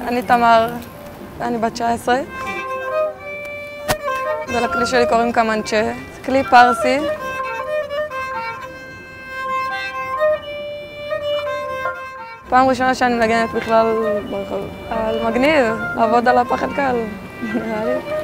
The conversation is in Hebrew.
אני תמר, אני בת 19. ולכלי שלי קוראים קמנצ'ה, זה כלי פרסי. פעם ראשונה שאני מנגנת בכלל ברחוב. אבל מגניב, לעבוד על הפחד קל, נראה לי.